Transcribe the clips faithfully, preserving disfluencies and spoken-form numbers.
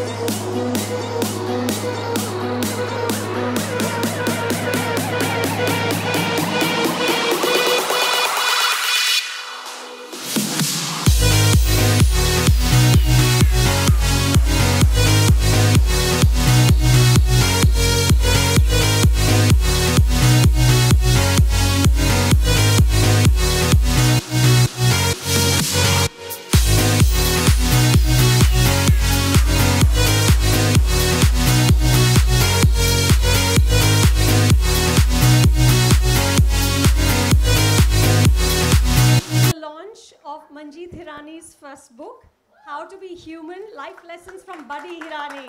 Manjeet Hirani's first book, How to Be Human, Life Lessons from Buddy Hirani.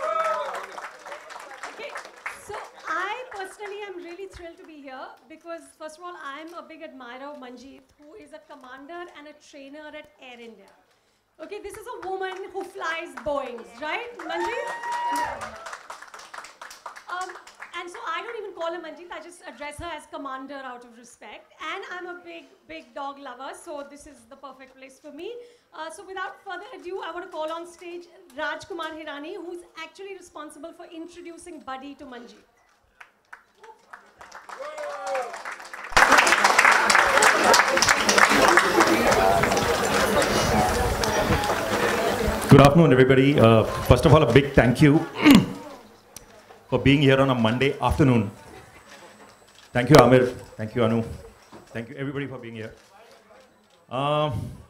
Okay, so I personally am really thrilled to be here because first of all, I'm a big admirer of Manjeet, who is a commander and a trainer at Air India. Okay, this is a woman who flies Boeings, right, Manjeet? Um, and so I don't even call her Manjeet, I just address her as commander out of respect. And I'm a big, big dog lover, so this is the perfect place for me. Uh, so without further ado, I want to call on stage Rajkumar Hirani, who's actually responsible for introducing Buddy to Manjeet. Good afternoon, everybody. Uh, first of all, a big thank you for being here on a Monday afternoon. Thank you, Amir. Thank you, Anu. Thank you, everybody, for being here. Um,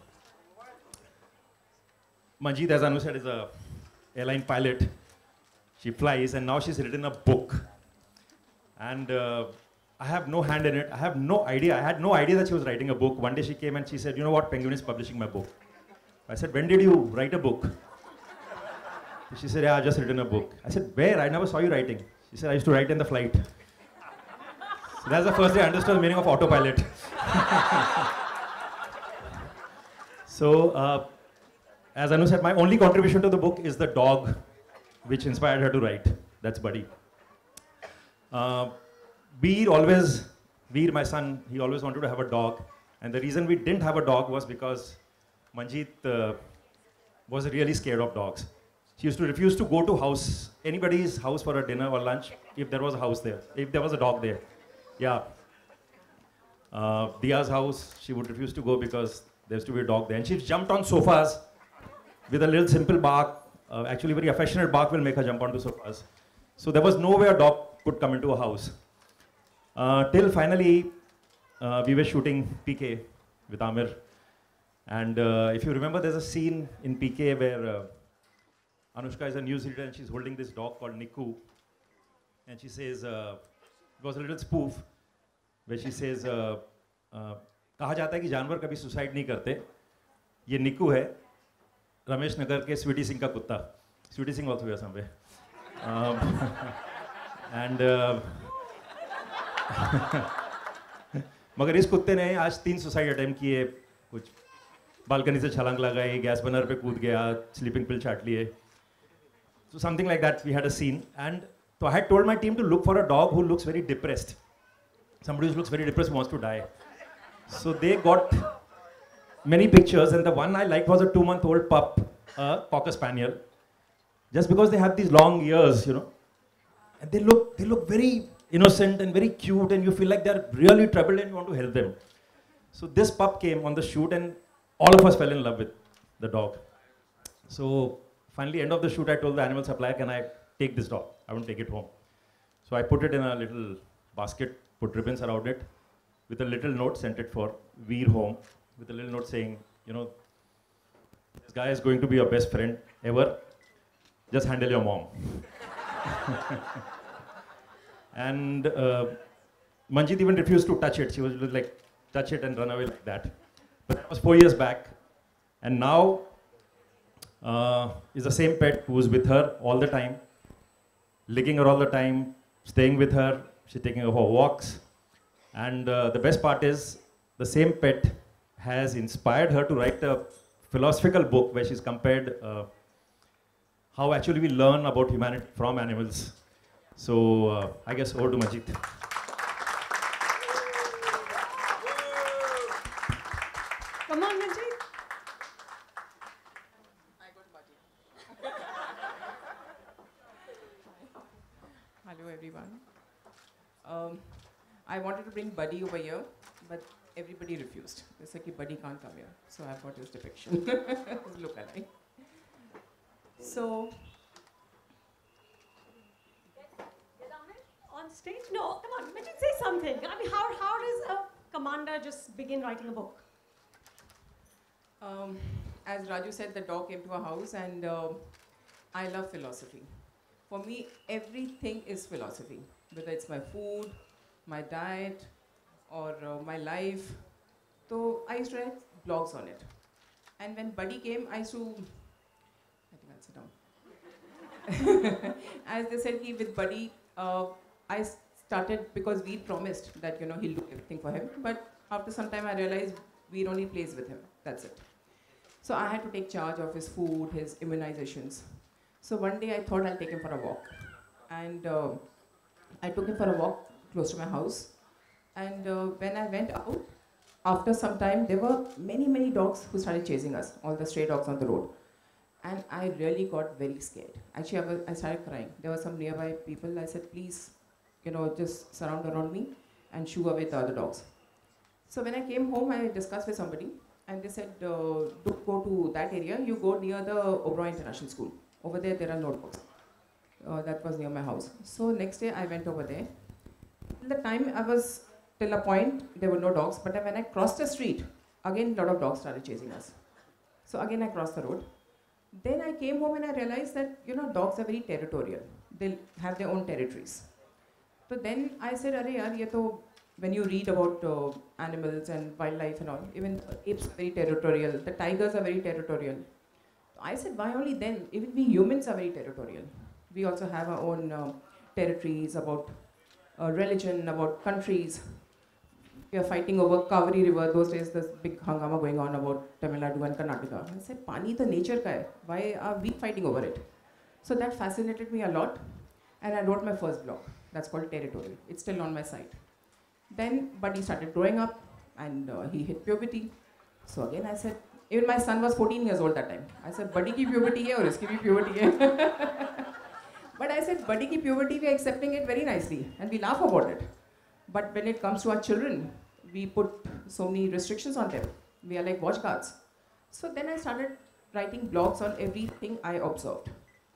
Manjeet, as Anu said, is a airline pilot. She flies, and now she's written a book. And uh, I have no hand in it. I have no idea. I had no idea that she was writing a book. One day she came and she said, you know what, Penguin is publishing my book. I said, when did you write a book? She said, yeah, I just written a book. I said, where? I never saw you writing. She said, I used to write in the flight. So that's the first day I understood the meaning of autopilot. So, uh, as Anu said, my only contribution to the book is the dog which inspired her to write. That's Buddy. Uh, Veer always, Veer, my son, he always wanted to have a dog. And the reason we didn't have a dog was because Manjeet uh, was really scared of dogs. She used to refuse to go to house, anybody's house for a dinner or lunch if there was a house there, if there was a dog there. Yeah. Uh, Dia's house, she would refuse to go because there used to be a dog there. And she jumped on sofas with a little simple bark. Uh, actually, very affectionate bark will make her jump onto sofas. So there was no way a dog could come into a house. Uh, till finally, uh, we were shooting P K with Amir. And uh, if you remember, there's a scene in P K where uh, Anushka is a news reader and she's holding this dog called Niku. And she says, uh, it was a little spoof, where she says, uh, uh, कहा जाता है कि जानवर कभी suicide नहीं करते. ये निकू है, रमेश नगर के स्वीटी सिंह का कुत्ता. Sweety Singh also here somewhere. Um, and uh, मगर इस कुत्ते ने आज तीन सुसाइड अटेम्प्ट किए, कुछ बालकनी से छलांग लगाई, गैस बर्नर पे कूद गया, स्लीपिंग पिल चाट लिए. So something like that, we had a scene. And so I had told my team to look for a dog who looks very depressed. Somebody who looks very depressed wants to die. So they got many pictures, and the one I liked was a two-month-old pup, a Cocker Spaniel. Just because they have these long ears, you know. And they look, they look very innocent and very cute, and you feel like they're really troubled and you want to help them. So this pup came on the shoot, and all of us fell in love with the dog. So finally, end of the shoot, I told the animal supplier, can I take this dog? I want to take it home. So I put it in a little basket, put ribbons around it, with a little note, sent it for Veer home, with a little note saying, you know, this guy is going to be your best friend ever. Just handle your mom. And uh, Manjeet even refused to touch it. She was like, touch it and run away like that. But that was four years back. And now, Uh, is the same pet who's with her all the time, licking her all the time, staying with her, she's taking her for walks. And uh, the best part is, the same pet has inspired her to write a philosophical book where she's compared uh, how actually we learn about humanity from animals. So uh, I guess over to Manjeet. Come on, Manjeet. Hello, everyone. Um, I wanted to bring Buddy over here, but everybody refused. They said, Buddy can't come here. So I've got his depiction. His look-alike. So, On stage? No, come on, Manjeet, say something. I mean, how, how does a commander just begin writing a book? um, as Raju said, the dog came to our house, and uh, I love philosophy. For me, everything is philosophy, whether it's my food, my diet, or uh, my life. So I used to write blogs on it. And when Buddy came, I used to, I think I'll sit down. As they said, he with Buddy, uh, I started because we promised that you know he'll do everything for him. But after some time, I realized we only plays with him. That's it. So I had to take charge of his food, his immunizations. So one day I thought I'll take him for a walk. And uh, I took him for a walk close to my house. And uh, when I went out, after some time, there were many, many dogs who started chasing us, all the stray dogs on the road. And I really got very scared. Actually, I, was, I started crying. There were some nearby people. I said, please, you know, just surround around me and shoo away the other dogs. So when I came home, I discussed with somebody. And they said, uh, don't go to that area. You go near the Oberoi International School. Over there, there are no dogs. Uh, that was near my house. So next day, I went over there. Till the time I was, till a point, there were no dogs. But when I crossed the street, again, a lot of dogs started chasing us. So again, I crossed the road. Then I came home and I realized that, you know, dogs are very territorial. They have their own territories. So then I said, Arey yaar, ye to, when you read about uh, animals and wildlife and all, even apes are very territorial. The tigers are very territorial. I said, why only then? Even we humans are very territorial. We also have our own uh, territories about uh, religion, about countries. We are fighting over Kaveri River. Those days, there's big hangama going on about Tamil Nadu and Karnataka. I said, Pani the nature ka hai. Why are we fighting over it? So that fascinated me a lot. And I wrote my first blog. That's called Territorial. It's still on my site. Then Buddy started growing up and uh, he hit puberty. So again, I said, even my son was fourteen years old that time. I said, Buddy ki puberty hai or iski bhi puberty hai. But I said, Buddy ki puberty, we are accepting it very nicely and we laugh about it. But when it comes to our children, we put so many restrictions on them. We are like watchguards. So then I started writing blogs on everything I observed.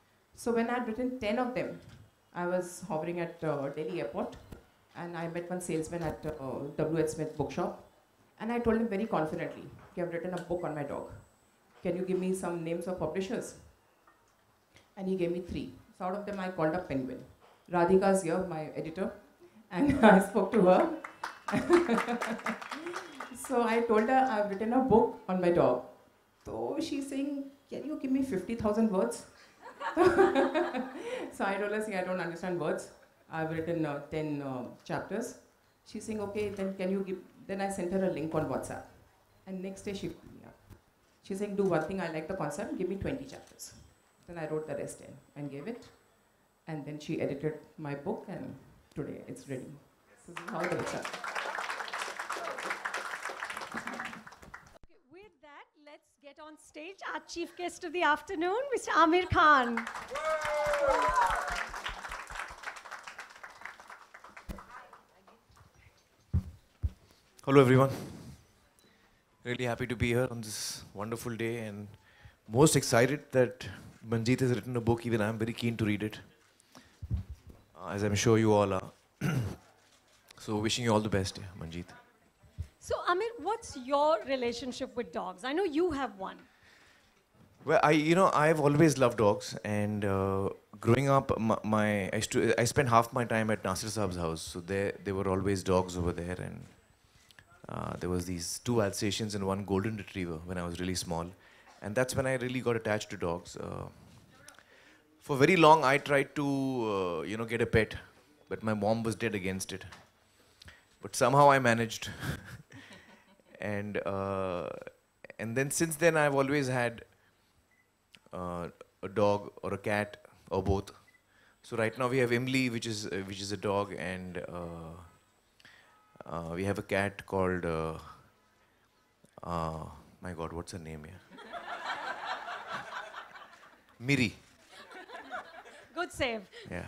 So when I had written ten of them, I was hovering at uh, Delhi airport and I met one salesman at uh, W H Smith bookshop. And I told him very confidently, I've written a book on my dog. Can you give me some names of publishers? And he gave me three. So out of them, I called up Penguin. Radhika's here, my editor, and I spoke to her. So I told her I've written a book on my dog. So she's saying, can you give me fifty thousand words? So I told her, see, I don't understand words. I've written uh, ten uh, chapters. She's saying, okay, then can you give, then I sent her a link on WhatsApp. And next day she picked me up. She's saying, do one thing, I like the concept, give me twenty chapters. Then I wrote the rest in and gave it. And then she edited my book and today it's ready. This is how the book started. Okay, with that, let's get on stage our chief guest of the afternoon, Mister Aamir Khan. Hello everyone. Really happy to be here on this wonderful day and most excited that Manjeet has written a book. Even I'm very keen to read it, uh, as I'm sure you all are. So wishing you all the best, yeah, Manjeet. So, Aamir, what's your relationship with dogs? I know you have one. Well, I, you know, I've always loved dogs, and uh, growing up, my, my I, used to, I spent half my time at Nasir Saab's house. So there, there were always dogs over there, and uh, there was these two Alsatians and one golden retriever when I was really small, and that's when I really got attached to dogs. Uh, for very long, I tried to, uh, you know, get a pet, but my mom was dead against it. But somehow I managed, and uh, and then since then I've always had uh, a dog or a cat or both. So right now we have Imli, which is uh, which is a dog, and uh, uh, we have a cat called uh, uh, my God, what's her name here? Miri. Good save. Yeah,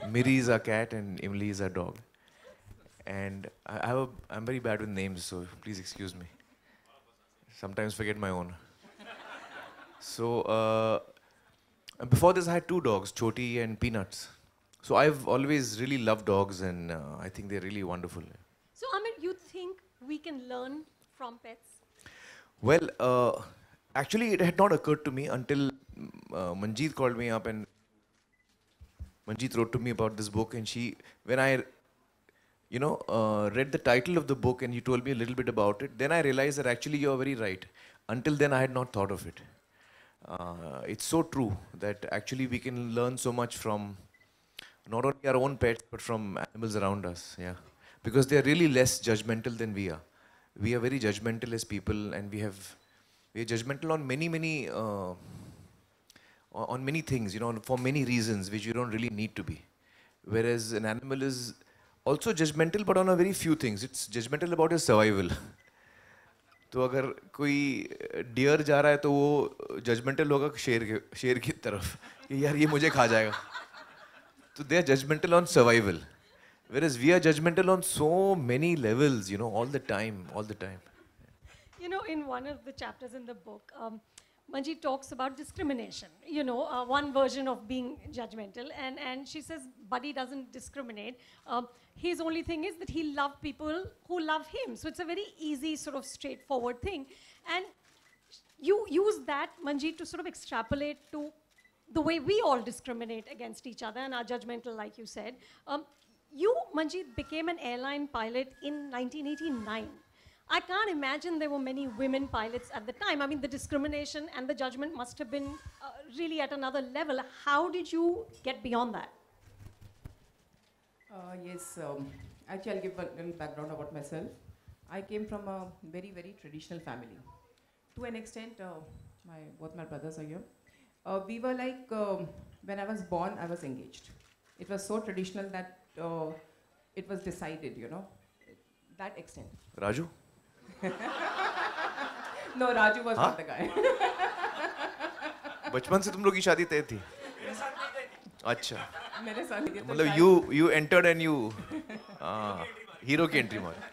Miri is our cat and Imli is our dog. And I, I have a, I'm very bad with names, so please excuse me. Sometimes forget my own. So uh, before this, I had two dogs, Choti and Peanuts. So I've always really loved dogs, and uh, I think they're really wonderful. So, Amit, you think we can learn from pets? Well, uh, actually, it had not occurred to me until uh, Manjeet called me up, and Manjeet wrote to me about this book, and she, when I, you know, uh, read the title of the book, and you told me a little bit about it, then I realized that actually you're very right. Until then, I had not thought of it. Uh, it's so true that actually we can learn so much from not only our own pets, but from animals around us, yeah. Because they're really less judgmental than we are. We are very judgmental as people, and we have, we are judgmental on many, many, uh, on many things, you know, for many reasons which you don't really need to be. Whereas an animal is also judgmental, but on a very few things. It's judgmental about your survival. तो अगर कोई dear जा रहा है तो वो judgemental होगा शेर के शेर की तरफ कि यार ये मुझे खा जाएगा. So they are judgmental on survival, whereas we are judgmental on so many levels, you know, all the time, all the time. You know, in one of the chapters in the book, um, Manjeet talks about discrimination, you know, uh, one version of being judgmental. And, and she says Buddy doesn't discriminate. Um, his only thing is that he loves people who love him. So it's a very easy, sort of straightforward thing. And you use that, Manjeet, to sort of extrapolate to the way we all discriminate against each other and are judgmental, like you said. Um, you, Manjeet, became an airline pilot in nineteen eighty-nine. I can't imagine there were many women pilots at the time. I mean, the discrimination and the judgment must have been uh, really at another level. How did you get beyond that? Uh, yes, um, actually I'll give a little background about myself. I came from a very, very traditional family. To an extent, uh, my, both my brothers are here. Uh, we were like, um, when I was born, I was engaged. It was so traditional that uh, it was decided, you know, that extent. Raju? No, Raju was Huh? not the guy. बचपन से तुम लोग की शादी तय थी? अच्छा. मेरे साथ नहीं थी, तो मतलब शायद- you you entered and you ah hero की entry मारी.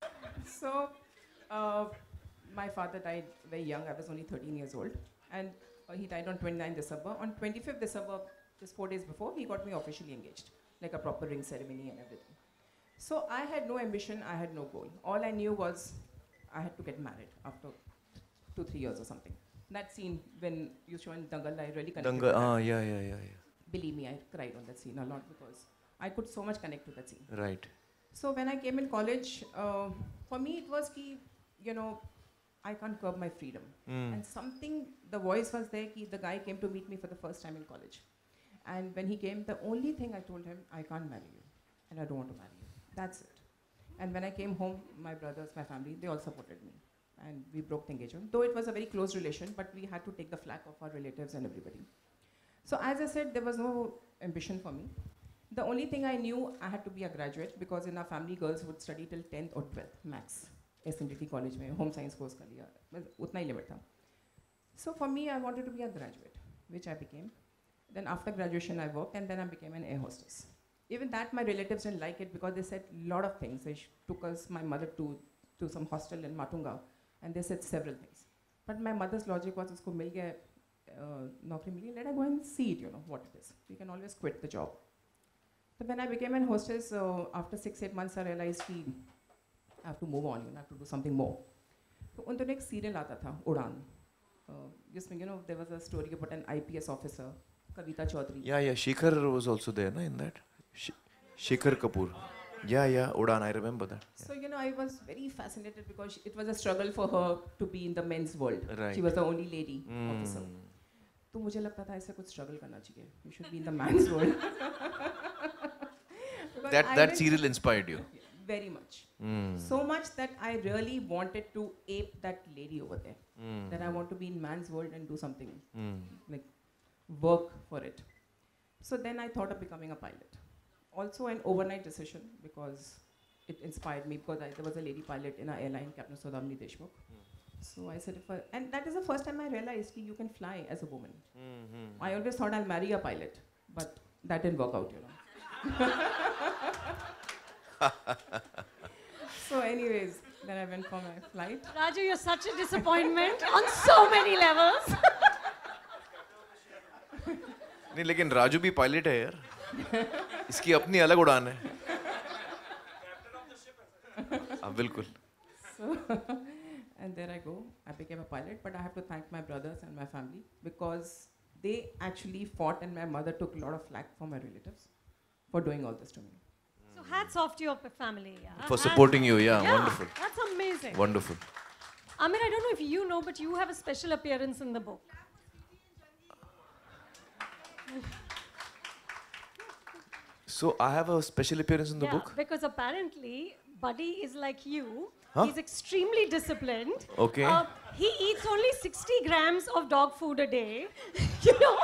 So, uh, my father died very young. I was only thirteen years old. And uh, he died on twenty-ninth December. On twenty-fifth December, just four days before, he got me officially engaged. Like a proper ring ceremony and everything. So I had no ambition, I had no goal. All I knew was I had to get married after two, three years or something. That scene when you show in Dangal, I really connected Dangal, with ah, that. yeah, yeah, yeah, yeah. Believe me, I cried on that scene a lot because I could so much connect to that scene. Right. So when I came in college, uh, for me it was ki, you know, I can't curb my freedom. Mm. And something, the voice was there, ki the guy came to meet me for the first time in college. And when he came, the only thing I told him, I can't marry you. And I don't want to marry you. That's it. And when I came home, my brothers, my family, they all supported me. And we broke the engagement. Though it was a very close relation, but we had to take the flak of our relatives and everybody. So as I said, there was no ambition for me. The only thing I knew, I had to be a graduate because in our family, girls would study till tenth or twelfth, max. S N D T college mein, home science course kar liya. Bas utna hi limit tha. So for me, I wanted to be a graduate, which I became. Then after graduation, I worked, and then I became an air hostess. Even that, my relatives didn't like it because they said a lot of things. They took us, my mother, to, to some hostel in Matunga, and they said several things. But my mother's logic was, usko mil gaya, uh, naukri mil gaya, let her go and see it, you know, what it is. We can always quit the job. So when I became an hostess, uh, after six, eight months, I realized ki, I have to move on, you know, I have to do something more. So on the next serial aata tha, Udaan. Uh, जिसमें, you know, there was a story about an I P S officer, Kavita Chaudhary. Yeah, yeah. Shikhar was also there, na, in that. Sh Shikhar Kapoor. Yeah, yeah. Udaan, I remember that. Yeah. So, you know, I was very fascinated because it was a struggle for her to be in the men's world. Right. She was the only lady Mm. officer. तो मुझे लगता था ऐसे कुछ struggle करना चाहिए. You should be in the man's world. Because That I that went- serial inspired you. Very much. Mm. So much that I really wanted to ape that lady over there. Mm. That I want to be in man's world and do something, Mm. like work for it. So then I thought of becoming a pilot. Also an overnight decision because it inspired me because I, there was a lady pilot in our airline, Captain Sodamni Deshmukh. So I said, if I, and that is the first time I realized that you can fly as a woman. Mm-hmm. I always thought I'll marry a pilot, but that didn't work out, you know. So anyways, then I went for my flight. Raju, you're such a disappointment on so many levels. नहीं लेकिन राजू भी pilot है यार. इसकी अपनी अलग उड़ान है. हाँ बिल्कुल. So, and there I go. I became a pilot, but I have to thank my brothers and my family because they actually fought, and my mother took a lot of flack from my relatives for doing all this to me. So hats off to your p- family. Yeah? For Hats supporting off. you, yeah, Yeah, wonderful. That's amazing. Wonderful. Amir, I don't know if you know, but you have a special appearance in the book. So I have a special appearance in the yeah, book. because apparently Buddy is like you. Huh? He's extremely disciplined. Okay. Uh, he eats only sixty grams of dog food a day. You know?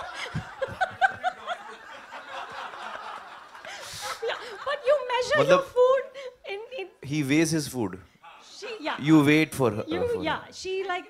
Yeah, but you measure your Matlab- food in, in He weighs his food. she, yeah. You wait for her. You, uh, for yeah, him. she like,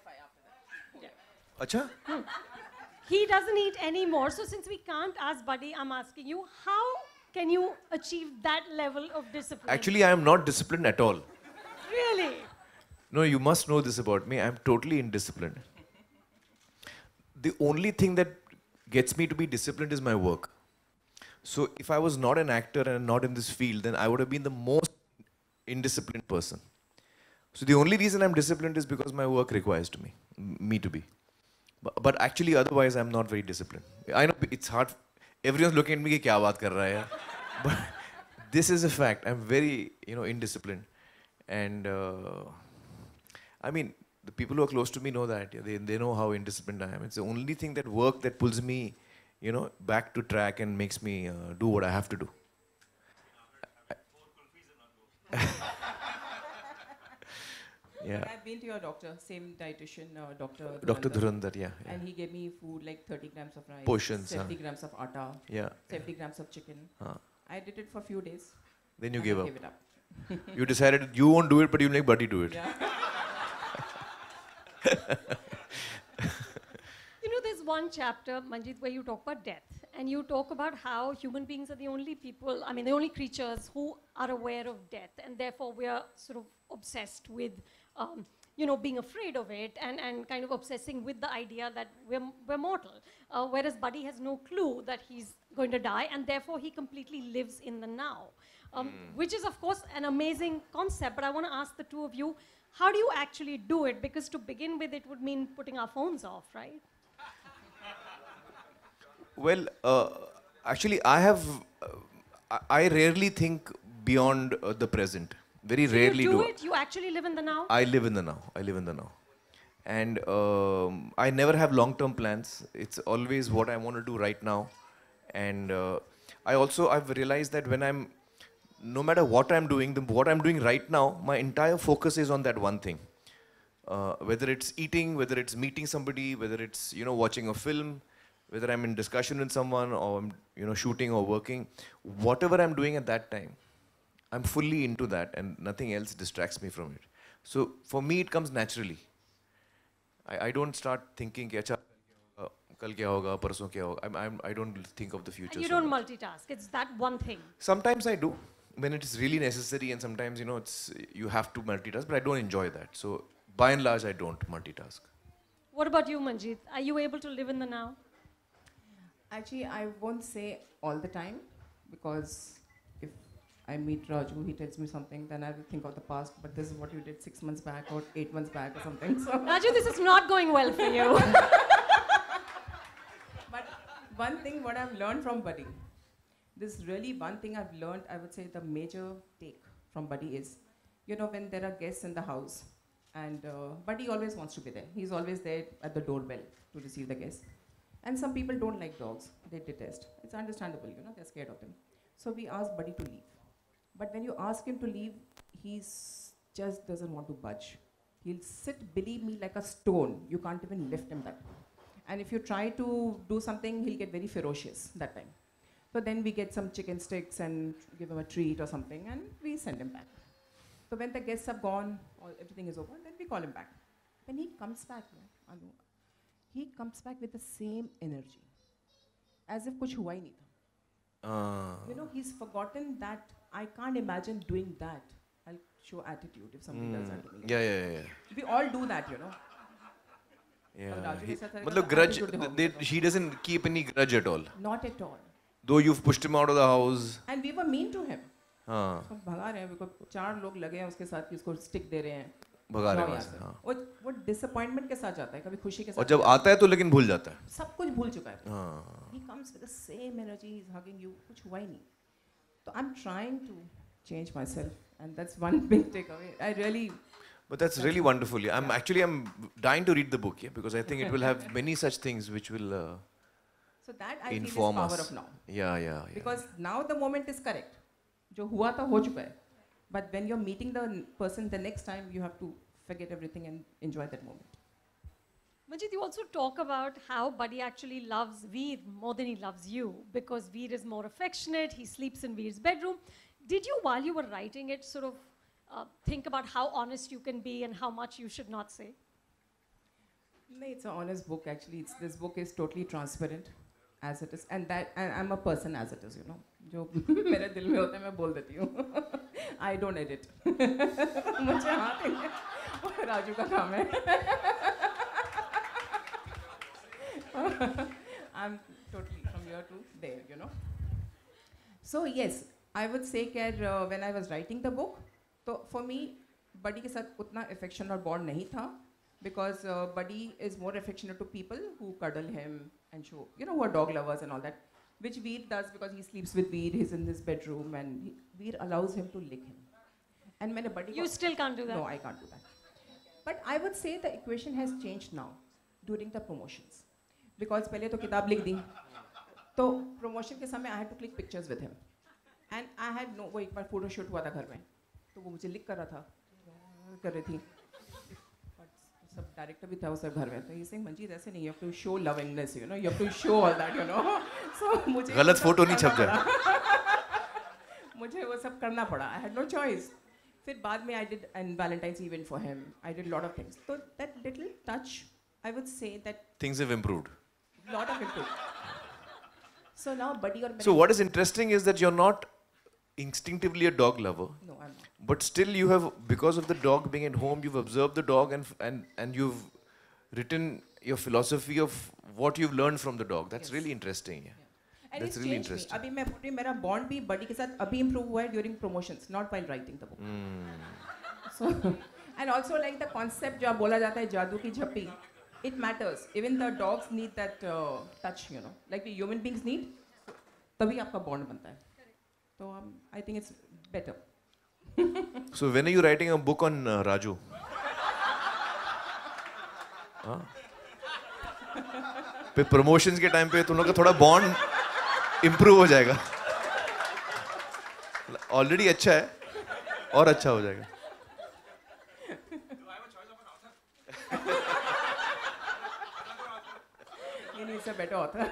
Acha? he doesn't eat anymore. So since we can't ask Buddy, I'm asking you, how can you achieve that level of discipline? Actually, I am not disciplined at all. Really? No, you must know this about me. I am totally indisciplined. The only thing that gets me to be disciplined is my work. So if I was not an actor and not in this field, then I would have been the most indisciplined person. So the only reason I'm disciplined is because my work requires to me, m- me to be. But, but actually, otherwise, I'm not very disciplined. I know it's hard. Everyone's looking at me, "Kya baat kar raha hai yaar?" But this is a fact. I'm very, you know, indisciplined. And uh, I mean, the people who are close to me know that. Yeah, they, they know how indisciplined I am. It's the only thing that work that pulls me, you know, back to track and makes me uh, do what I have to do. Yeah. I've been to your doctor, same dietitian, uh, Doctor Doctor Dhurandhar. Dhurandhar, yeah. yeah. And he gave me food like thirty grams of rice, Portions, huh? seventy grams of atta, Yeah. seventy grams of chicken. Huh. I did it for a few days. Then you and gave I up. gave it up. You decided you won't do it, but you'll make Buddy do it. Yeah. You know, there's one chapter, Manjit, where you talk about death. And you talk about how human beings are the only people, I mean, the only creatures who are aware of death. And therefore, we are sort of obsessed with, um, you know, being afraid of it and, and kind of obsessing with the idea that we're, we're mortal. Uh, whereas Buddy has no clue that he's going to die. And therefore, he completely lives in the now. Um, Which is, of course, an amazing concept. But I want to ask the two of you, how do you actually do it? Because to begin with, it would mean putting our phones off, right? Well, uh, actually, I have. Uh, I- I rarely think beyond uh, the present. Very So rarely you do do. it? You actually live in the now? I live in the now. I live in the now. And um, I never have long-term plans. It's always what I want to do right now. And uh, I also, I've realized that when I'm, no matter what I'm doing, the, what I'm doing right now, my entire focus is on that one thing. Uh, whether it's eating, whether it's meeting somebody, whether it's, you know, watching a film, whether I'm in discussion with someone or I'm, you know, shooting or working, whatever I'm doing at that time, I'm fully into that and nothing else distracts me from it. So for me, it comes naturally. I, I don't start thinking, "Ki, acha, uh, kal kya hoga, parson kya hoga." I'm, I'm, I don't think of the future. And you so don't much. multitask. It's that one thing. Sometimes I do when it is really necessary, and sometimes, you know, it's you have to multitask, but I don't enjoy that. So by and large, I don't multitask. What about you, Manjit? Are you able to live in the now? Actually, I won't say all the time because if I meet Raju, he tells me something, then I will think of the past. But this is what you did six months back or eight months back or something. So, Raju, this is not going well for you. but one thing what I've learned from Buddy, this really one thing I've learned, I would say the major take from Buddy is, you know, when there are guests in the house, and uh, Buddy always wants to be there. He's always there at the doorbell to receive the guests. And some people don't like dogs. They detest. It's understandable, you know, they're scared of them. So we asked Buddy to leave. But when you ask him to leave, he just doesn't want to budge. He'll sit, believe me, like a stone. You can't even lift him that. And if you try to do something, he'll get very ferocious that time. So then we get some chicken sticks and give him a treat or something, and we send him back. So when the guests have gone, or everything is over, then we call him back. When he comes back, no, Anu, he comes back with the same energy, as if kuch hua hi nahi tha. Uh, You know, he's forgotten that I can't imagine doing that. I'll show attitude if somebody does that to me. yeah, yeah, yeah. We all do that, you know. Yeah. Raju He, के साथ मतलब रहेगा, grudge, attitude दिखाऊंगा they, तो। he doesn't keep any grudge at all. Not at all. Though you've pushed him out of the house. And we were mean to him. हाँ, तो भगा रहे हैं, बिकॉज़ चार लोग लगे हैं उसके साथ कि उसको स्टिक दे रहे हैं. भगा रहे जाओ हैं यहाँ वहाँ से, से. हाँ. वो वो डिसअपॉइंटमेंट के साथ जाता है, कभी खुशी के साथ. और जब आता है तो लेकिन भूल जाता है. सब कुछ भूल चुका है. हाँ. He comes with the same energy, he's hugging you. कुछ हुआ ही नहीं. So I'm trying to change myself, and that's one big takeaway. I really. But that's really wonderful. Yeah. I'm actually I'm dying to read the book, yeah, because I think it will have many such things which will uh, So that I feel is inform power us. of now. Yeah, yeah, yeah. Because now the moment is correct. जो हुआ था हो चुका है. But when you're meeting the n- person the next time, you have to forget everything and enjoy that moment. Manjeet, you also talk about how Buddy actually loves Veer more than he loves you because Veer is more affectionate, he sleeps in Veer's bedroom. Did you, while you were writing it, sort of uh, think about how honest you can be and how much you should not say? No, it's an honest book actually. It's, this book is totally transparent as it is, and that and I'm a person as it is, you know. जो मेरे दिल में होता है मैं बोल देती हूँ. I don't edit. मुझे हाथ नहीं है. राजू का काम है. I'm totally from here to there, you know. So yes, I would say that uh, when I was writing the book, तो for me Buddy के साथ उतना affection और bond नहीं था. Because uh, Buddy is more affectionate to people who cuddle him and show, you know, who are dog lovers and all that, which Veer does because he sleeps with Veer, he's in his bedroom, and he, Veer allows him to lick him. And मैंने Buddy You को- still can't do that. No, I can't do that. But I would say the equation has changed now during the promotions. Because पहले तो किताब लिख दी, तो promotion के समय I had to click pictures with him. And I had no, वो एक बार photo shoot हुआ था घर में, तो वो मुझे लिख कर रहा था, कर रही थी. सब डायरेक्टर भी था उस घर में, तो he saying मंजीत ऐसे नहीं, you have to show lovingness, you know, you have to show all that, you know. So मुझे गलत वो सब photo नहीं करना छप जाए. पड़ा. मुझे वो सब करना पड़ा. I had no choice. फिर बाद में I did an Valentine's event for him. I did a lot of things. So that little touch, I would say that Things have improved. lot of it too. So now Buddy और So what is interesting is that you're not instinctively a dog lover, No, I'm not. but still you have, because of the dog being at home, you've observed the dog and f- and and you've written your philosophy of what you've learned from the dog. That's Yes. really interesting. Yeah. And That's it's really changed me. interesting. अभी मैं बोल रही हूँ, मेरा bond भी Buddy के साथ अभी improve हुआ है during promotions, not while writing the book. So, and also like the concept जो बोला जाता है जादू की झप्पी, it matters. Even the dogs need that uh, touch, you know, like we human beings need. तभी आपका bond बनता है. So um, I think it's better. So when are you writing a book on uh, Raju? हाँ? पे promotions के time पे तुम लोग का थोड़ा bond improve हो जाएगा. Already अच्छा है और अच्छा हो जाएगा. He needs a better author.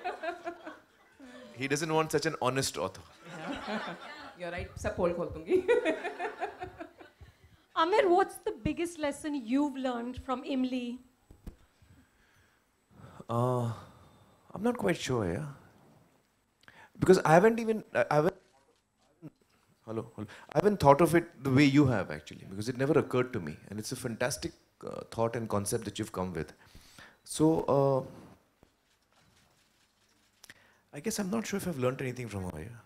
He doesn't want such an honest author. You're right. सब पोल खोल दूंगी. Amir, what's the biggest lesson you've learned from Imli? Uh, I'm not quite sure, yeah. Because I haven't even, I I haven't, hello, hello. I haven't thought of it the way you have actually, because it never occurred to me. And it's a fantastic uh, thought and concept that you've come with. So, uh, I guess I'm not sure if I've learned anything from her, yeah.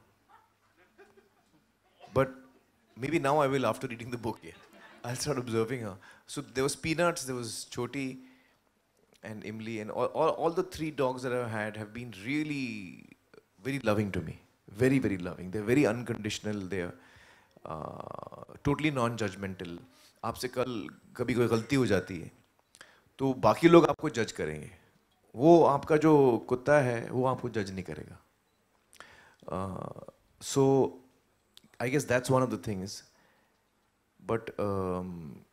But maybe now I will after reading the book, yeah. I'll start observing her. So there was Peanuts, there was Choti, and Imli, and all, all, all the three dogs that I've had have been really very loving to me. Very, very loving. They're very unconditional. They're uh, totally non-judgmental. आपसे कल कभी कोई गलती हो जाती है तो बाकी लोग आपको जज करेंगे. वो आपका जो कुत्ता है वो आपको जज नहीं करेगा. So I guess that's one of the things. But um,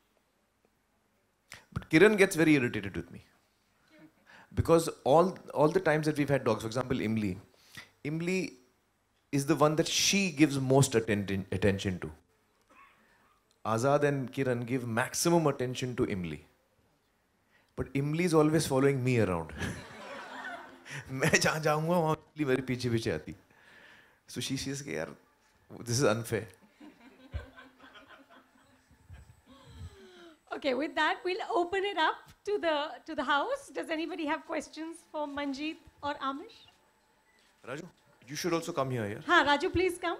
but Kiran gets very irritated with me. Because all all the times that we've had dogs, for example, Imli, Imli is the one that she gives most atten- attention to. Azad and Kiran give maximum attention to Imli. But Imli is always following me around. मैं जहाँ जाऊँगा वहाँ Imli मेरे पीछे पीछे आती. So she says, "Yaar, this is unfair." Okay, with that, we'll open it up to the to the house. Does anybody have questions for Manjeet or Amish? Raju, you should also come here, yeah. Ha, Raju, please come.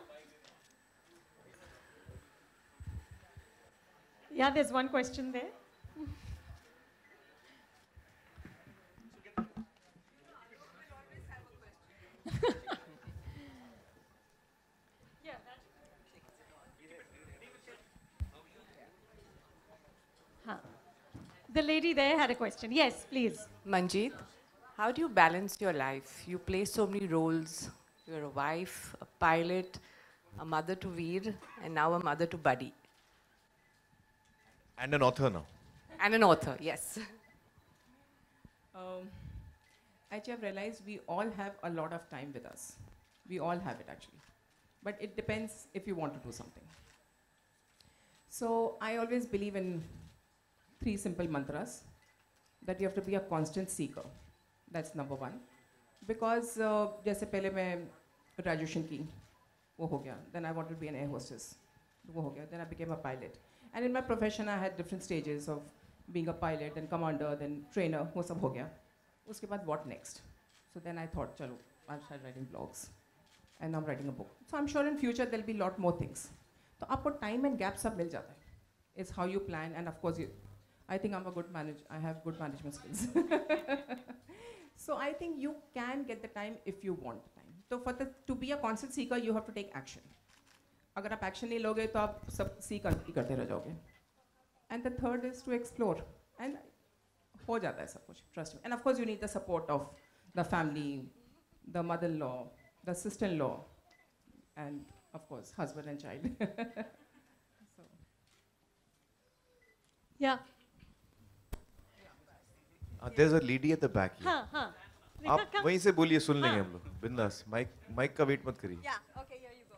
Yeah, there's one question there. Huh. The lady there had a question. Yes, please. Manjeet, how do you balance your life? You play so many roles. You're a wife, a pilot, a mother to Veer, and now a mother to Buddy. And an author now. And an author, yes. Um, actually, I've realized we all have a lot of time with us. We all have it actually. But it depends if you want to do something. So I always believe in three simple mantras, that you have to be a constant seeker. That's number one. Because uh, जैसे पहले मैं graduation की, वो हो गया. Then I wanted to be an air hostess. वो हो गया. Then I became a pilot. And in my profession, I had different stages of being a pilot, then commander, then trainer. वो सब हो गया. उसके बाद what next? So then I thought, चलो, I'll start writing blogs. And now I'm writing a book. So I'm sure in future there'll be a lot more things. तो आपको time and gap सब मिल जाता है. It's how you plan, and of course, you, I think I'm a good manager. I have good management skills. So I think you can get the time if you want the time. So for the, to be a constant seeker, you have to take action. अगर आप action नहीं लोगे तो आप सब seek ही करते रह जाओगे. And the third is to explore. And हो जाता है सब कुछ. Trust me. And of course, you need the support of the family, the mother-in-law, the sister-in-law, and of course, husband and child. So. Yeah. Uh, there's a lady at the back here. हाँ हाँ. आप Rekha, come. वहीं से बोलिए, सुन लेंगे हाँ. हम लोग. बिंदास. माइक माइक का वेट मत करिए. Yeah, okay, here you go.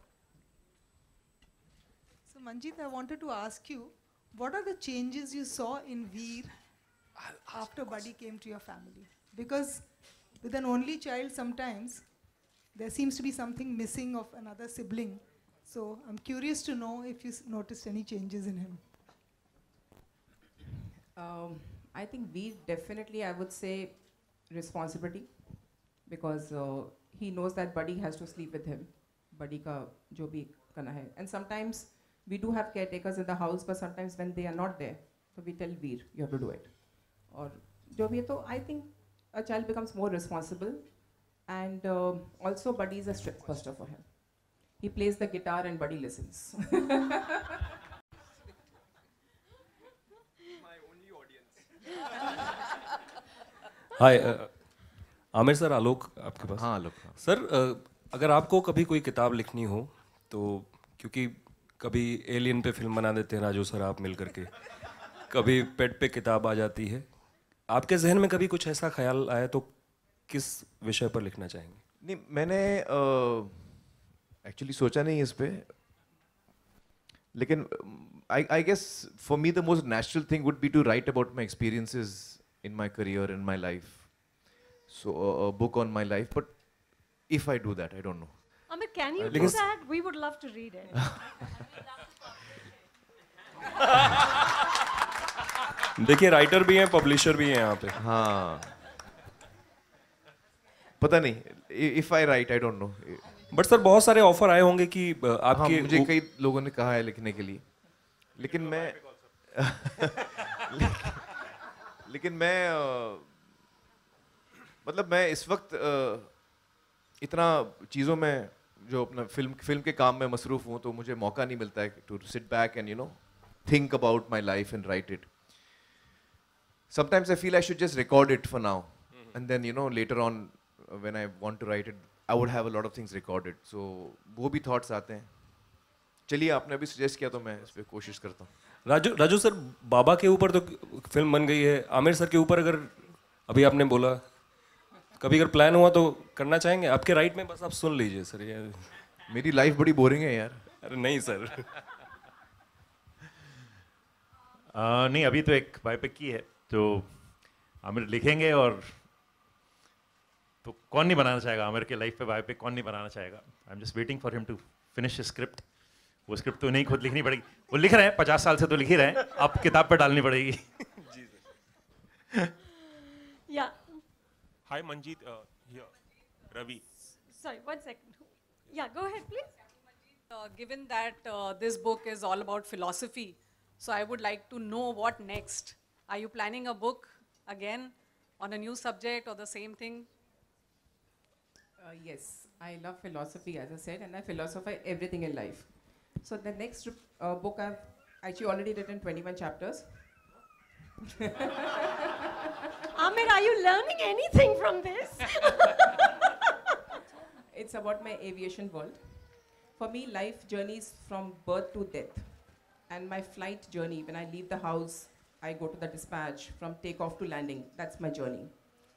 So Manjeet, I wanted to ask you, what are the changes you saw in Veer after Buddy came to your family? Because with an only child, sometimes there seems to be something missing of another sibling. So I'm curious to know if you s- noticed any changes in him. Um, I think we definitely, I would say, responsibility, because uh, he knows that Buddy has to sleep with him. Buddy ka jo bhi karna hai. And sometimes we do have caretakers in the house, but sometimes when they are not there, so we tell Veer, you have to do it. Or jo bhi hai, to I think a child becomes more responsible, and uh, also Buddy is a stress buster for him. He plays the guitar and Buddy listens. Hi Aamir sir, Alok आपके पास. हाँ आलोक. Sir, अगर आपको कभी कोई किताब लिखनी हो तो, क्योंकि कभी एलियन पे फिल्म बना देते हैं राजू सर आप मिल करके, कभी पेट पे किताब आ जाती है, आपके जहन में कभी कुछ ऐसा ख्याल आया तो किस विषय पर लिखना चाहेंगे? नहीं, मैंने एक्चुअली uh, सोचा नहीं इस पे, लेकिन I I guess for me the most natural thing would be to write about my experiences in my career, in my life. So uh, a book on my life. But if I do that, I don't know. Amit, can you Uh, do because- that? We would love to read it. देखिए, writer भी हैं, publisher भी हैं यहाँ पे. हाँ. पता नहीं. If I write, I don't know. But sir बहुत सारे ऑफर आए होंगे कि अ, हाँ, आपके मुझे वो- कई लोगों ने कहा है लिखने के लिए, लेकिन मैं लेकिन मैं अ, मतलब मैं इस वक्त अ, इतना चीज़ों में जो अपना फिल्म फिल्म के काम में मसरूफ़ हूँ, तो मुझे मौका नहीं मिलता है to sit back and you know think about my life and write it. Sometimes I feel I should just record it for now, and then you know later on when I want to write it I would have a lot of things recorded. So वो भी thoughts आते हैं. चलिए, आपने अभी suggest किया तो मैं इस पर कोशिश करता हूँ. राजू राजू सर, बाबा के ऊपर तो फिल्म बन गई है, आमिर सर के ऊपर अगर अभी आपने बोला कभी अगर प्लान हुआ तो करना चाहेंगे? आपके राइट में बस आप सुन लीजिए सर. ये मेरी लाइफ बड़ी बोरिंग है यार. अरे नहीं सर. uh, नहीं, अभी तो एक बायोपिक की है, तो आमिर लिखेंगे और तो कौन नहीं बनाना चाहेगा आमिर के लाइफ पे बायोपिक, कौन नहीं बनाना चाहेगा? I am just waiting for him to finish script. वो स्क्रिप्ट तो नहीं खुद लिखनी पड़ेगी, वो लिख रहे हैं, पचास साल से तो लिख ही रहे हैं, अब किताब पे डालनी पड़ेगी. Yeah. Hi Manjeet, uh, here, Ravi. Sorry, one second. Yeah, go ahead, please. Uh, given that uh, this book is all about philosophy, so I would like to know what next. Are you planning a book again on a new subject or the same thing? Uh, yes, I love philosophy, as I said, and I philosophize everything in life. So the next uh, book I've actually already written twenty-one chapters. Amir, are you learning anything from this? It's about my aviation world. For me, life journeys from birth to death. And my flight journey, when I leave the house, I go to the dispatch, from takeoff to landing. That's my journey.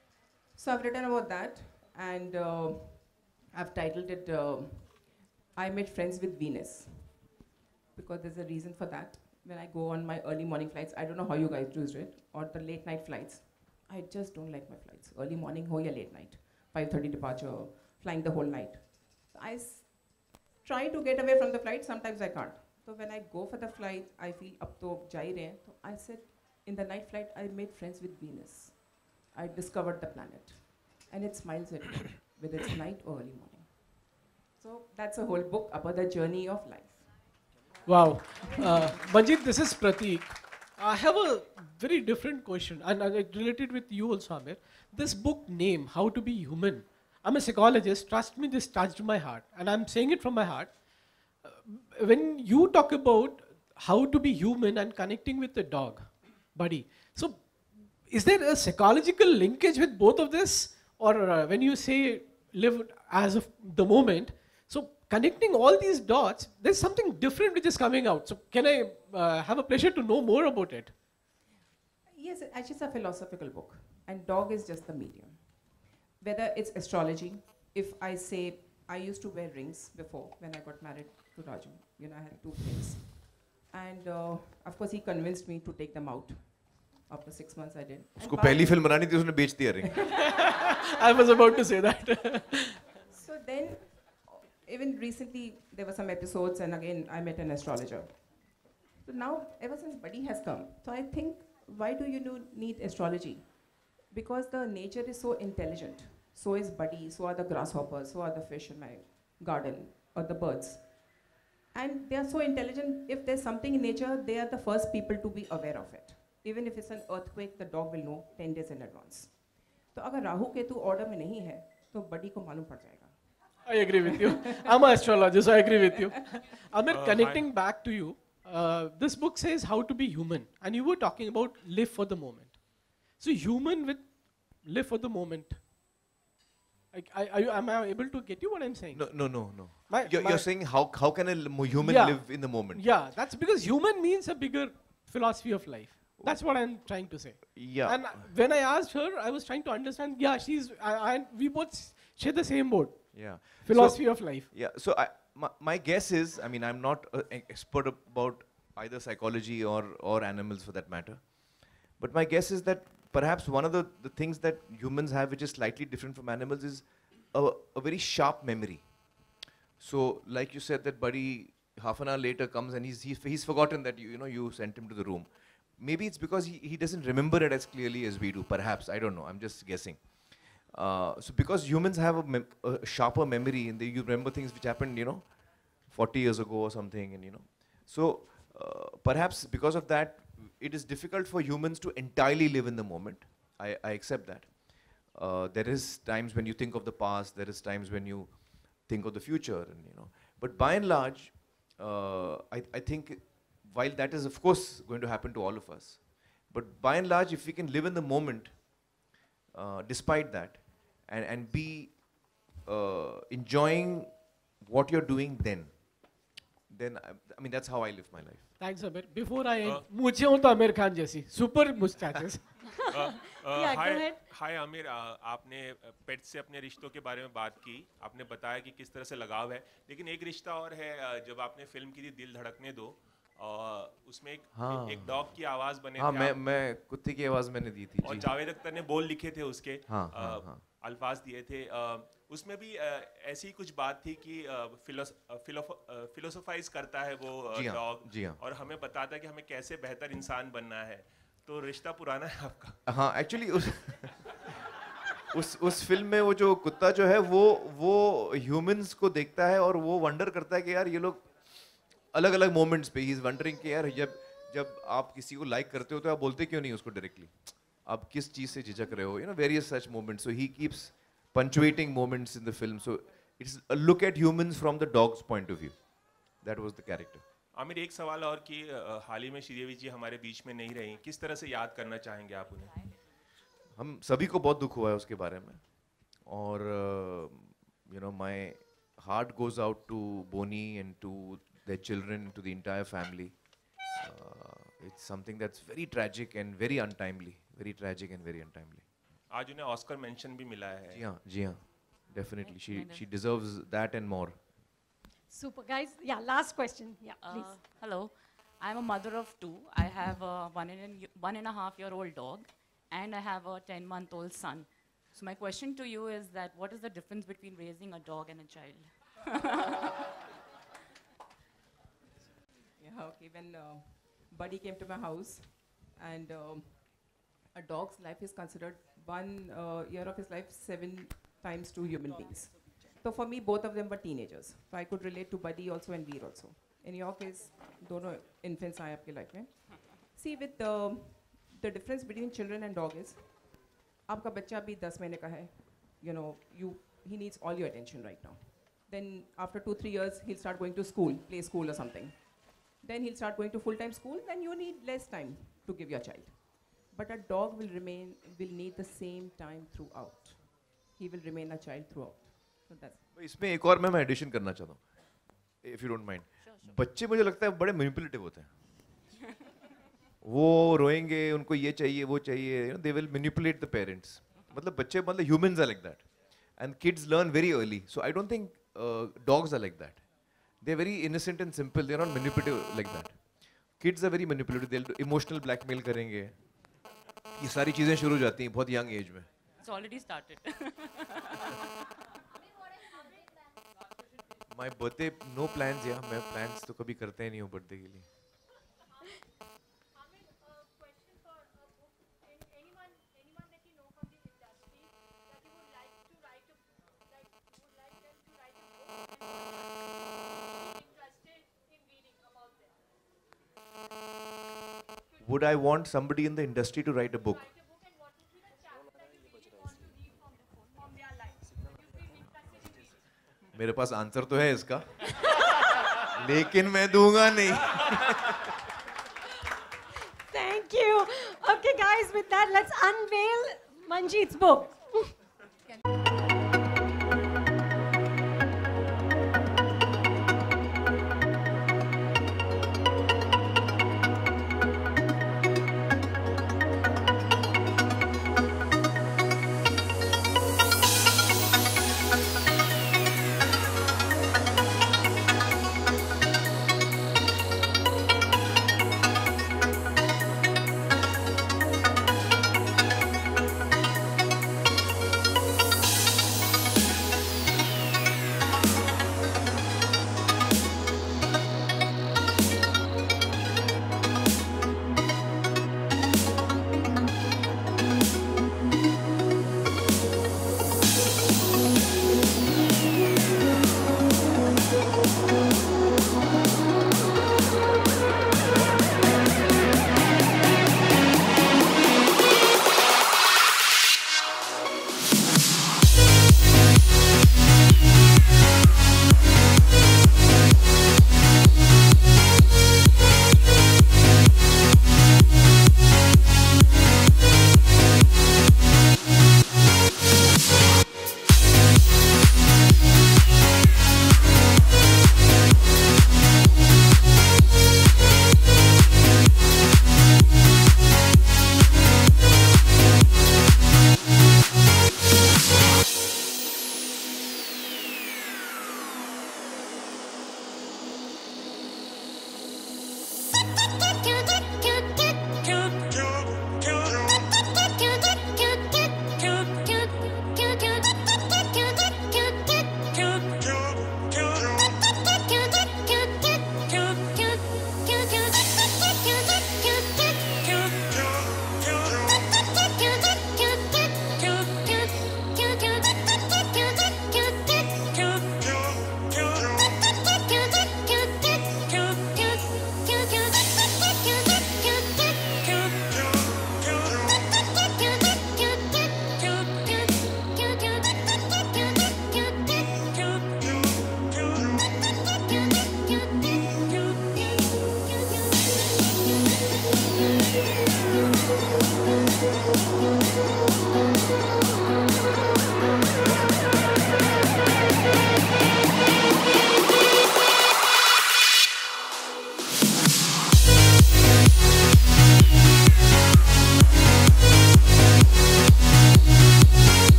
So I've written about that, and uh, I've titled it, uh, I Made Friends with Venus. Because there's a reason for that. When I go on my early morning flights, I don't know how you guys do it, or the late night flights. I just don't like my flights. Early morning ho ya late night. five thirty departure, flying the whole night. I s try to get away from the flight, sometimes I can't. So when I go for the flight, I feel up to jai rahe hain. So I said, in the night flight, I made friends with Venus. I discovered the planet. And it smiles at me, whether it's night or early morning. So that's a whole book about the journey of life. Wow. Uh, Manjeet, this is Prateek. I have a very different question, and I related with you also, Amir. This book name, How to Be Human. I'm a psychologist. Trust me, this touched my heart, and I'm saying it from my heart. Uh, when you talk about how to be human and connecting with the dog, buddy, so is there a psychological linkage with both of this? Or uh, when you say live as of the moment, so connecting all these dots, there's something different which is coming out. So can I uh, have a pleasure to know more about it? Yes, actually it's a philosophical book, and dog is just the medium. Whether it's astrology, if I say, I used to wear rings before when I got married to Raju. You know, I had two rings. And uh, of course he convinced me to take them out. After six months I did. उसको पहली film बनानी थी, उसने बेच दिया ring. I was about to say that. So then, even recently there were some episodes, and again I met an astrologer. So now, ever since Buddy has come, so I think, why do you know, need astrology? Because the nature is so intelligent. So is Buddy, so are the grasshoppers, so are the fish in my garden, or the birds. And they are so intelligent, if there's something in nature, they are the first people to be aware of it. Even if it's an earthquake, the dog will know ten days in advance. So if Rahu Ketu order mein nahi hai, to Buddy ko malum pad jayega. I agree with you. I'm an astrologer, so I agree with you. Amir, Uh, connecting hi. back to you, uh, this book says how to be human, and you were talking about live for the moment. So human with live for the moment. I, I, are you, am I able to get you what I'm saying? No, no, no, no. My- You're, my- you're saying how how can a l- human Yeah. live in the moment? Yeah, that's because human means a bigger philosophy of life. That's what I'm trying to say. Yeah. And uh, when I asked her, I was trying to understand. Yeah, she's. I, I, we both share the same boat. Yeah. Philosophy So- of life. Yeah. So I, my, my guess is, I mean, I'm not an expert about either psychology or or animals for that matter, but my guess is that perhaps one of the, the things that humans have, which is slightly different from animals, is a, a very sharp memory. So, like you said, that Buddy half an hour later comes and he's he's, he's forgotten that you you know you sent him to the room. Maybe it's because he, he doesn't remember it as clearly as we do. Perhaps, I don't know. I'm just guessing. Uh, so because humans have a, mem a sharper memory and they you remember things which happened, you know, forty years ago or something, and you know. So uh, perhaps because of that, it is difficult for humans to entirely live in the moment. I, I accept that. Uh, there is times when you think of the past. There is times when you think of the future, and you know. But by and large, uh, I, I think while that is of course going to happen to all of us, but by and large, if we can live in the moment, uh, despite that, and, and be uh, enjoying what you're doing then, then I, I mean that's how I live my life. Thanks, Amir. Before I end, Uh, मुझे हूँ तो आमिर खान जैसी super mustaches. Uh, uh, Yeah, go hi, ahead. hi Aamir, uh, आपने पेट से अपने रिश्तों के बारे में बात की, आपने बताया कि किस तरह से लगाव है, लेकिन एक रिश्ता और है, uh, जब आपने फिल्म की थी दिल धड़कने दो, uh, उसमें एक हाँ। एक डॉग की आवाज बने हाँ, थे मैं आप, मैं कुत्ते की आवाज मैंने दी थी और जी। जावेद अख्तर ने बोल लिखे थे उसके. हाँ, uh, हाँ, हाँ। अल्फाज दिए थे, uh, उसमें भी uh, ऐसी कुछ बात थी कि फिलोसोफाइज करता है वो डॉग, जी हाँ, और हमें बताता है कि हमें कैसे बेहतर इंसान बनना है. तो रिश्ता पुराना है आपका? हाँ, एक्चुअली उस उस उस फिल्म में वो जो कुत्ता जो है वो वो ह्यूमंस को देखता है और वो वंडर करता है कि यार ये लोग अलग अलग मोमेंट्स पे ही इज वंडरिंग कि यार जब जब आप किसी को लाइक करते हो तो आप बोलते क्यों नहीं उसको डायरेक्टली, आप किस चीज से झिझक रहे हो, you know various such moments. So he keeps punctuating moments in the film. So it's a look at humans from the dog's point of view. That was the character. Aamir, एक सवाल और कि हाल ही में श्रीदेवी जी हमारे बीच में नहीं रही, किस तरह से याद करना चाहेंगे आप उन्हें? हम सभी को बहुत दुख हुआ है उसके बारे में, और you know my heart goes out to Boni and to their children, to the entire family. Uh, it's something that's very tragic and very untimely, very tragic and very untimely. आज उन्हें ऑस्कर मेंशन भी मिला है. जी हाँ, जी हाँ, definitely. She she deserves that and more. Super, guys. Yeah, last question. Yeah, please. Uh, hello, I'm a mother of two. I have a one and one and a half year old dog, and I have a ten month old son. So my question to you is that what is the difference between raising a dog and a child? Yeah, okay. When uh, Buddy came to my house, and um, a dog's life is considered one uh, year of his life seven times two human beings. So for me, both of them were teenagers. So I could relate to Buddy also and Veer also. In your case, dono infants aaye aapke life mein. See, with the the difference between children and dog is, aapka bachcha abhi ten mahine ka hai. You know, you he needs all your attention right now. Then after two three years, he'll start going to school, play school or something. Then he'll start going to full-time school. Then you need less time to give your child. But a dog will remain, will need the same time throughout. He will remain a child throughout. So that's. इसमें एक और मैं मैं addition करना चाहता हूँ, if you don't mind. बच्चे मुझे लगता है बड़े मैनिपुलेटिव होते हैं. वो रोएंगे, उनको ये चाहिए, वो चाहिए. You know, they will manipulate the parents. मतलब बच्चे मतलब humans are like that, and kids learn very early. So I don't think uh, dogs are like that. They're very innocent and simple. They're not manipulative like that. Kids are very manipulative. They'll do emotional blackmail करेंगे. ये सारी चीजें शुरू हो जाती हैं बहुत young age में. It's already started. My birthday, no plans यार. मैं plans तो कभी करते ही नहीं हूँ birthday के लिए. Would I want somebody in the industry to write a book? मेरे पास आंसर तो है इसका, लेकिन मैं दूंगा नहीं. Thank you. Okay, guys, with that, let's unveil Manjeet's book.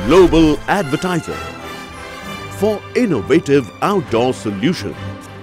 Global Advertiser for innovative outdoor solutions.